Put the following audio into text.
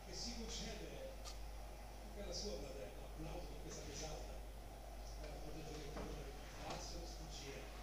che si concede anche alla sua fratello, applauso per questa risata, era proteggere il colore, falso sfuggire.